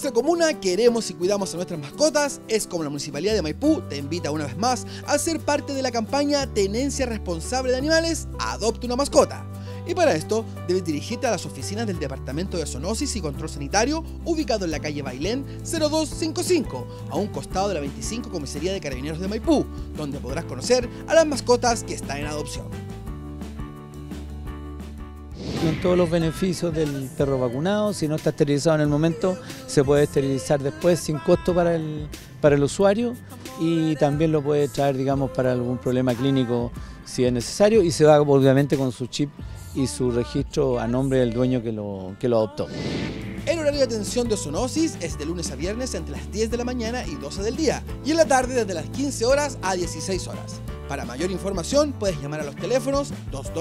nuestra comuna queremos y cuidamos a nuestras mascotas. Es como la Municipalidad de Maipú te invita una vez más a ser parte de la campaña Tenencia Responsable de Animales, adopta una mascota. Y para esto debes dirigirte a las oficinas del Departamento de Zoonosis y Control Sanitario, ubicado en la calle Bailén 0255, a un costado de la 25 Comisaría de Carabineros de Maipú, donde podrás conocer a las mascotas que están en adopción. Con todos los beneficios del perro vacunado, si no está esterilizado en el momento, se puede esterilizar después sin costo para el usuario, y también lo puede traer, digamos, para algún problema clínico si es necesario, y se va obviamente con su chip y su registro a nombre del dueño que lo adoptó. El horario de atención de zoonosis es de lunes a viernes entre las 10 de la mañana y 12 del día, y en la tarde desde las 15 horas a 16 horas. Para mayor información puedes llamar a los teléfonos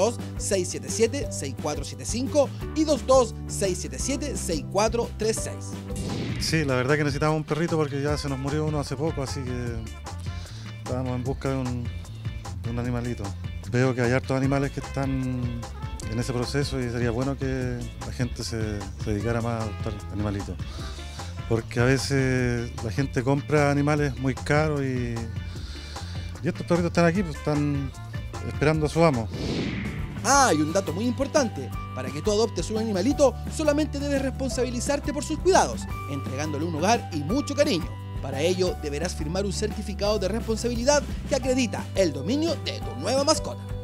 22-677-6475 y 22-677-6436. Sí, la verdad que necesitamos un perrito porque ya se nos murió uno hace poco, así que estábamos en busca de un animalito. Veo que hay hartos animales que están en ese proceso y sería bueno que la gente se dedicara más a adoptar animalitos. Porque a veces la gente compra animales muy caros y estos perritos están aquí, pues están esperando a su amo. Ah, y un dato muy importante: para que tú adoptes un animalito, solamente debes responsabilizarte por sus cuidados, entregándole un hogar y mucho cariño. Para ello, deberás firmar un certificado de responsabilidad que acredita el dominio de tu nueva mascota.